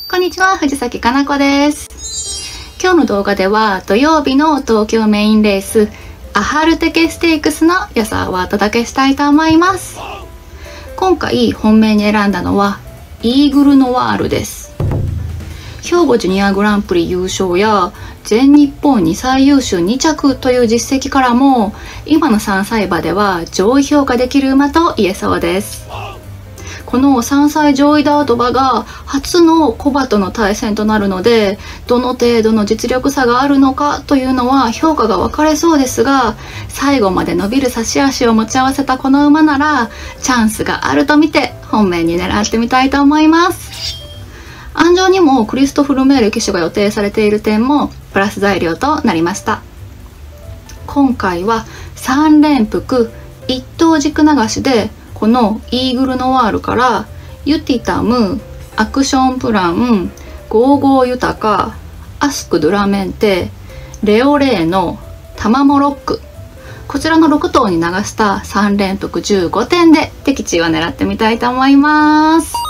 こんにちは、藤崎かな子です。今日の動画では土曜日の東京メインレースアハルテケステークスの予想をお届けしたいと思います。今回本命に選んだのはイーグルノワールです。兵庫ジュニアグランプリ優勝や全日本2歳優秀2着という実績からも今の3歳馬では上位評価できる馬と言えそうです。この3歳上位ダート馬が初の小馬との対戦となるので、どの程度の実力差があるのかというのは評価が分かれそうですが、最後まで伸びる差し足を持ち合わせたこの馬ならチャンスがあると見て本命に狙ってみたいと思います。安城にもクリストフ・ルメール騎手が予定されている点もプラス材料となりました。今回は3連複1頭軸流しでこのイーグルノワールからユティタム、アクションプラン、ゴーゴーユタカ、アスク・ドゥラメンテ、レオレーノ、タマモロック、こちらの6頭に流した3連複15点で敵地を狙ってみたいと思います。